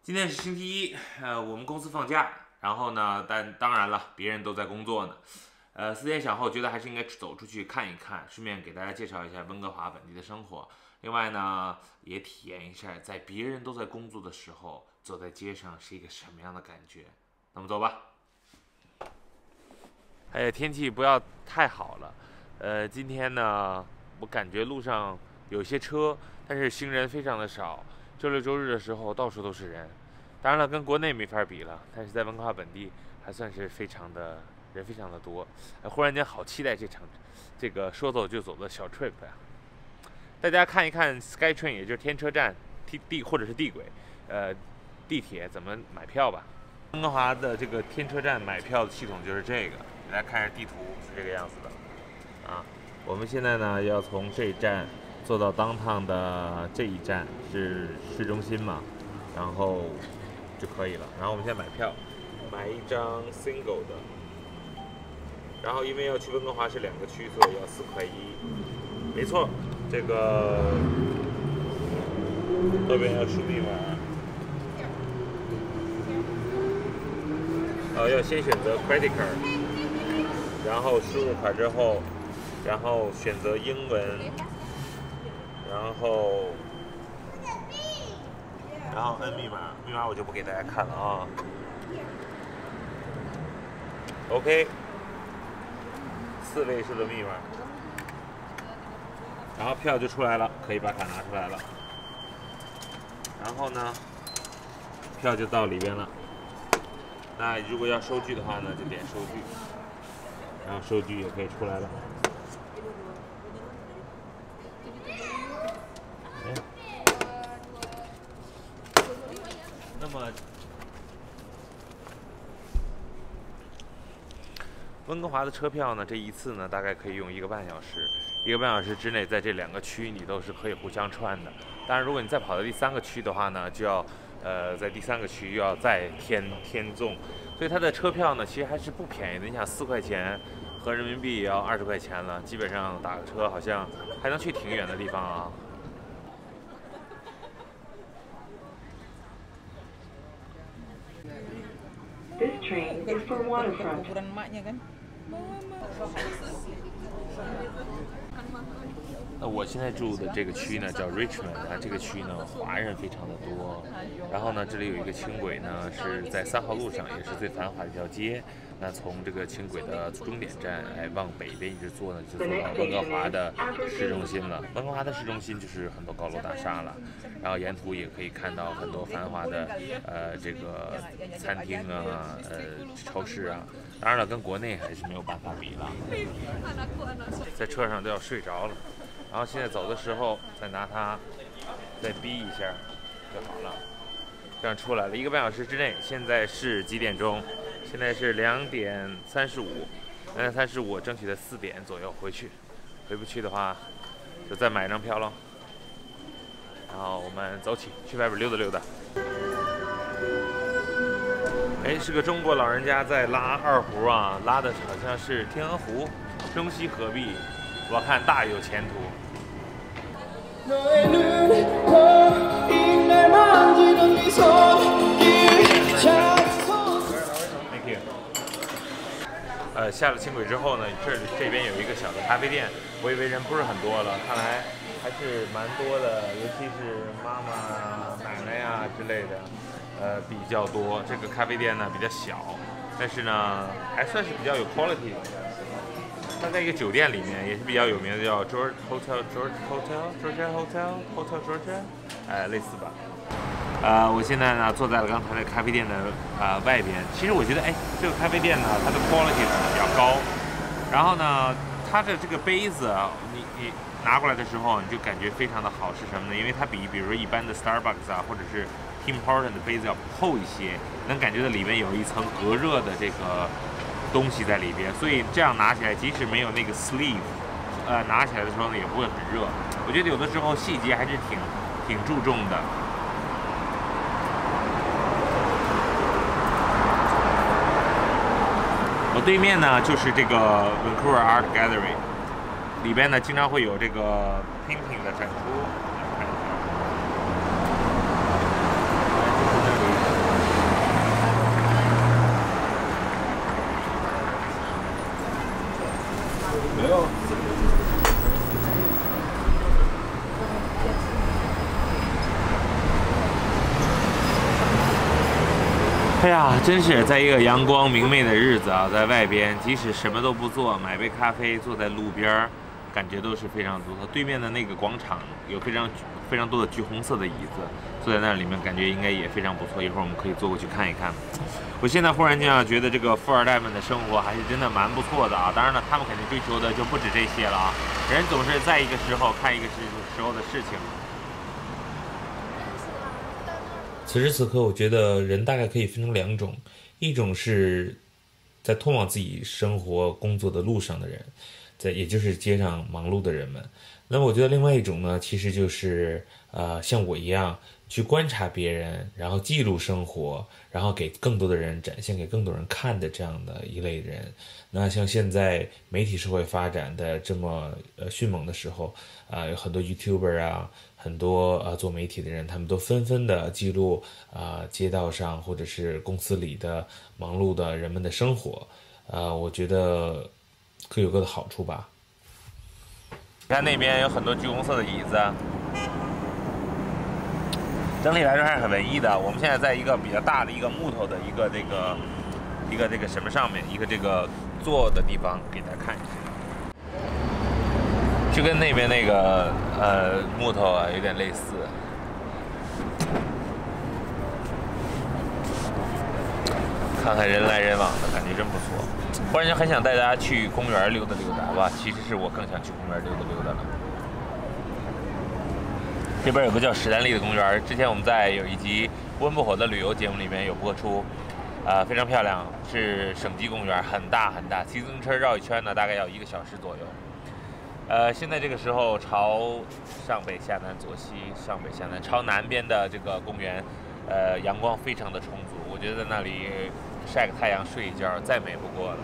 今天是星期一，我们公司放假，然后呢，但当然了，别人都在工作呢。思前想后，觉得还是应该走出去看一看，顺便给大家介绍一下温哥华本地的生活。另外呢，也体验一下在别人都在工作的时候，走在街上是一个什么样的感觉。那么走吧。哎呀，天气不要太好了。今天呢，我感觉路上有些车，但是行人非常的少。周六周日的时候，到处都是人。当然了，跟国内没法比了，但是在温哥华本地还算是人非常的多。忽然间好期待这个说走就走的小 trip 呀！大家看一看 SkyTrain， 也就是天车站或者是地轨，地铁怎么买票吧。温哥华的这个天车站买票的系统就是这个，大家看一下地图是这个样子的啊。我们现在呢要从这一站坐到 downtown 的这一站是市中心嘛，然后就可以了。然后我们现在买票，买一张 single 的。然后因为要去温哥华是2个区，所以要4块1。没错，这个这边要输密码。要先选择 credit card， 然后输入卡之后，然后选择英文，然后摁密码，密码我就不给大家看了啊。OK， 4位数的密码，然后票就出来了，可以把卡拿出来了。然后呢，票就到里边了。那如果要收据的话呢，就点收据，然后收据也可以出来了。那么，温哥华的车票呢，这一次呢大概可以用1个半小时，1个半小时之内，在这2个区你都是可以互相穿的。当然，如果你再跑到第3个区的话呢，就要在第3个区又要再添纵，所以它的车票呢其实还是不便宜的。你想4块钱，合人民币也要20块钱了，基本上打个车好像还能去挺远的地方啊。 This train is for waterfront. 那我现在住的这个区呢叫 Richmond 啊，这个区呢华人非常的多。然后呢，这里有一个轻轨呢，是在3号路上，也是最繁华的一条街。那从这个轻轨的终点站，往北边一直坐呢，就坐到温哥华的市中心了。温哥华的市中心就是很多高楼大厦了，然后沿途也可以看到很多繁华的这个餐厅啊，超市啊。当然了，跟国内还是没有办法比了。在车上都要睡着了。然后现在走的时候再拿它再逼一下就好了，这样出来了。1个半小时之内。现在是几点钟？现在是2点35，2点35，争取在4点左右回去。回不去的话，就再买一张票喽。然后我们走起，去外边溜达溜达。哎，是个中国老人家在拉二胡啊，拉的好像是天鹅湖，中西合璧，我看大有前途。Thank you。下了轻轨之后呢，这边有一个小的咖啡店，我以为人不是很多了，看来还是蛮多的，尤其是妈妈啊、奶奶呀之类的，比较多。这个咖啡店呢比较小，但是呢还算是比较有 quality。它在一个酒店里面，也是比较有名的，叫 Georgia Hotel， 类似吧。我现在呢坐在了刚才的咖啡店的外边。其实我觉得，这个咖啡店呢，它的 quality 比较高。然后呢，它的这个杯子，你拿过来的时候，你就感觉非常的好，是什么呢？因为它比如说一般的 Starbucks 啊，或者是 Tim Hortons 的杯子要厚一些，能感觉到里面有一层隔热的这个东西在里边，所以这样拿起来，即使没有那个 sleeve， 拿起来的时候呢，也不会很热。我觉得有的时候细节还是挺注重的。我对面呢就是这个 Vancouver Art Gallery， 里边呢经常会有这个 painting 的展出。就是那里哎呀，真是在一个阳光明媚的日子啊，在外边，即使什么都不做，买杯咖啡，坐在路边，感觉都是非常独特。对面的那个广场有非常多的橘红色的椅子，坐在那里面感觉应该也非常不错。一会儿我们可以坐过去看一看。我现在忽然间啊，觉得这个富二代们的生活还是真的蛮不错的啊。当然了，他们肯定追求的就不止这些了啊。人总是在一个时候看一个时候的事情。此时此刻，我觉得人大概可以分成两种，一种是在通往自己生活工作的路上的人，也就是街上忙碌的人们。那么我觉得另外一种呢，其实就是像我一样去观察别人，然后记录生活，然后给更多的人展现给更多人看的这样的一类人。那像现在媒体社会发展的这么迅猛的时候有很多 YouTuber 啊，很多做媒体的人，他们都纷纷的记录街道上或者是公司里的忙碌的人们的生活。我觉得各有各的好处吧。你看那边有很多橘红色的椅子，整体来说还是很文艺的。我们现在在一个比较大的一个木头的一个这个什么上面，一个这个坐的地方，给大家看一下，就跟那边那个木头啊有点类似。看看人来人往的感觉真不错。忽然间很想带大家去公园溜达溜达吧，其实是我更想去公园溜达溜达了。这边有个叫史丹利的公园，之前我们在有一集温不火的旅游节目里面有播出，非常漂亮，是省级公园，很大很大，骑自行车绕一圈呢，大概要1个小时左右。现在这个时候朝上北下南左西，上北下南，朝南边的这个公园，阳光非常的充足，我觉得在那里晒个太阳睡一觉再美不过了。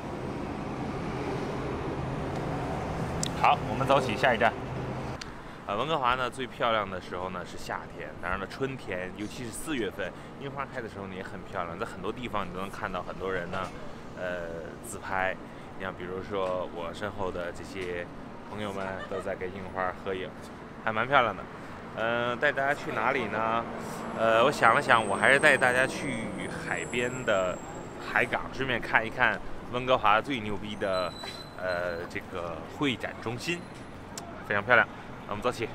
好，我们走起下一站。温哥华呢最漂亮的时候呢是夏天，当然了春天，尤其是4月份，樱花开的时候呢也很漂亮，在很多地方你都能看到很多人呢，自拍。你像比如说我身后的这些朋友们都在跟樱花合影，还蛮漂亮的。带大家去哪里呢？我想了想，我还是带大家去海边的海港，顺便看一看温哥华最牛逼的这个会展中心，非常漂亮。我们走起。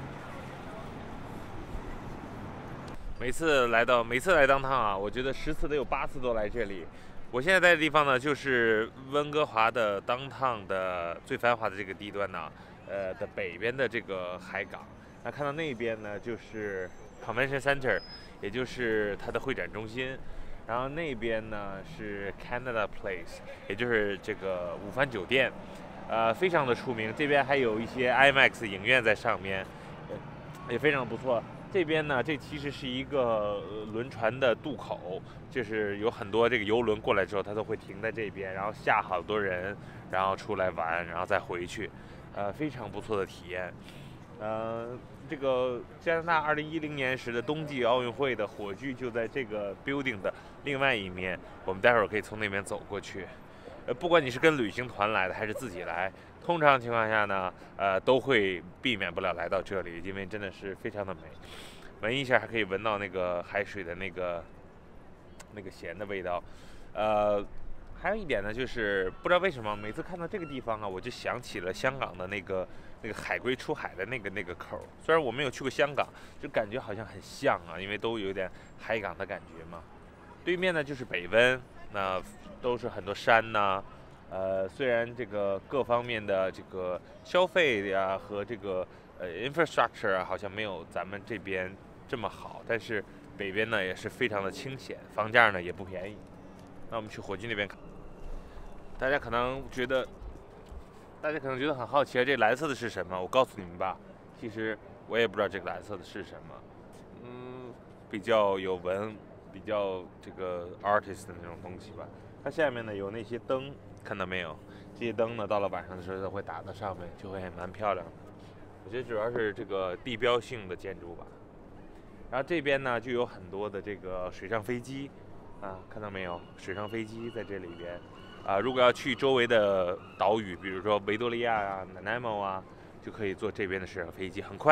每次来当趟啊，我觉得10次得有8次都来这里。我现在在的地方呢，就是温哥华的当趟的最繁华的这个地段呢，的北边的这个海港。那看到那边呢，就是 Convention Center， 也就是它的会展中心。然后那边呢是 Canada Place， 也就是这个五帆酒店。非常的出名，这边还有一些 IMAX 影院在上面，也非常不错。这边呢，这其实是一个轮船的渡口，就是有很多这个游轮过来之后，它都会停在这边，然后下好多人，然后出来玩，然后再回去，非常不错的体验。这个加拿大2010年时的冬季奥运会的火炬就在这个 building 的另外一面，我们待会儿可以从那边走过去。不管你是跟旅行团来的还是自己来，通常情况下呢，都会避免不了来到这里，因为真的是非常的美。闻一下还可以闻到那个海水的那个咸的味道。还有一点呢，就是不知道为什么每次看到这个地方啊，我就想起了香港的那个海龟出海的那个口。虽然我没有去过香港，就感觉好像很像啊，因为都有点海港的感觉嘛。对面呢就是北温，那都是很多山呐，虽然这个各方面的这个消费呀和这个infrastructure 啊好像没有咱们这边这么好，但是北边呢也是非常的清闲，房价呢也不便宜。那我们去火炬那边看，大家可能觉得很好奇，这蓝色的是什么？我告诉你们吧，其实我也不知道这个蓝色的是什么。比较有文，比较这个 artist 的那种东西吧。它下面呢有那些灯，看到没有？这些灯呢到了晚上的时候都会打到上面，就会蛮漂亮的。我觉得主要是这个地标性的建筑吧。然后这边呢就有很多的这个水上飞机，看到没有？水上飞机在这里边。如果要去周围的岛屿，比如说维多利亚啊、Nanaimo 啊，就可以坐这边的水上飞机，很快。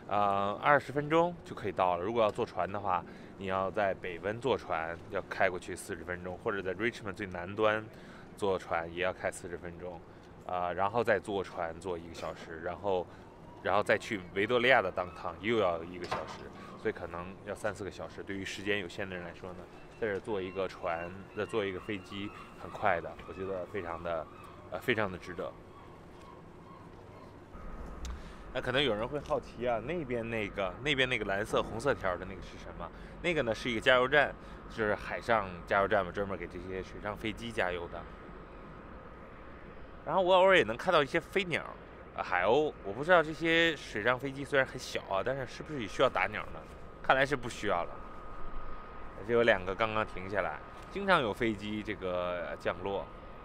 20分钟就可以到了。如果要坐船的话，你要在北温坐船要开过去40分钟，或者在 Richmond 最南端坐船也要开40分钟，然后再坐船坐1个小时，然后再去维多利亚的当趟又要1个小时，所以可能要3、4个小时。对于时间有限的人来说呢，在这坐一个船，再坐一个飞机，很快的，我觉得非常的值得。那可能有人会好奇啊，那边那个蓝色红色条的那个是什么？那个呢是一个加油站，就是海上加油站嘛，专门给这些水上飞机加油的。然后我偶尔也能看到一些飞鸟，海鸥。我不知道这些水上飞机虽然很小啊，但是是不是也需要打鸟呢？看来是不需要了。这有2个刚刚停下来，经常有飞机这个降落。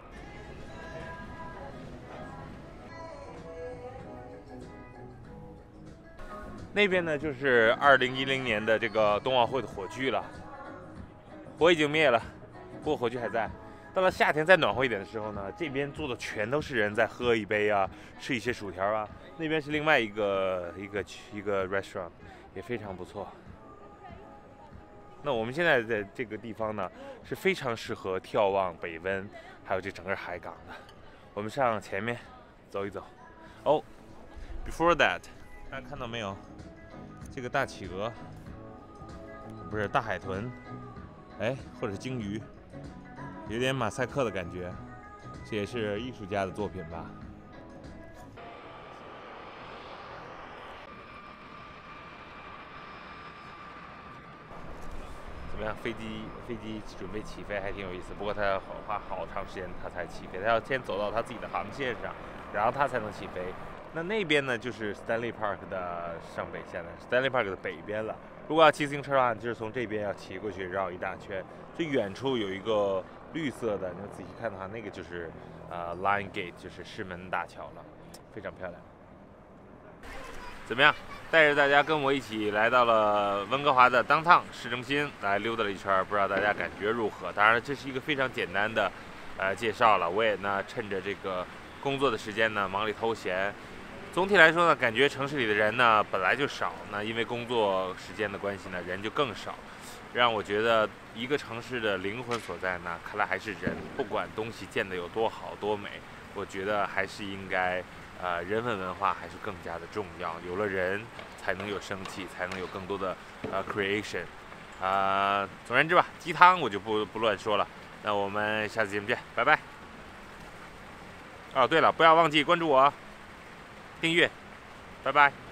那边呢就是2010年的这个冬奥会的火炬了，火已经灭了，不过火炬还在。到了夏天再暖和一点的时候呢，这边坐的全都是人在喝一杯啊，吃一些薯条啊。那边是另外一个 restaurant， 也非常不错。那我们现在在这个地方呢，是非常适合眺望北温，还有这整个海港的。我们上前面走一走。哦 ，before that， 大家看到没有？这个大企鹅，不是大海豚，哎，或者是鲸鱼，有点马赛克的感觉，这也是艺术家的作品吧。怎么样？飞机准备起飞，还挺有意思。不过它要花好长时间它才起飞，它要先走到它自己的航线上，然后它才能起飞。那边呢，就是 Stanley Park 的上北线了 ，Stanley Park 的北边了。如果要骑自行车的话，就是从这边要骑过去绕一大圈。最远处有一个绿色的，你要仔细看的话，那个就是Lion Gate， 就是狮门大桥了，非常漂亮。怎么样？带着大家跟我一起来到了温哥华的downtown市中心来溜达了一圈，不知道大家感觉如何？当然，这是一个非常简单的介绍了。我也呢趁着这个工作的时间呢忙里偷闲。总体来说呢，感觉城市里的人呢本来就少，那因为工作时间的关系呢，人就更少，让我觉得一个城市的灵魂所在呢，看来还是人。不管东西建得有多好多美，我觉得还是应该，人文化还是更加的重要。有了人，才能有生气，才能有更多的creation。总而言之吧，鸡汤我就不乱说了。那我们下次节目见，拜拜。哦，对了，不要忘记关注我。订阅，拜拜。